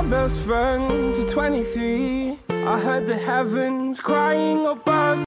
my best friend for 23. I heard the heavens crying above.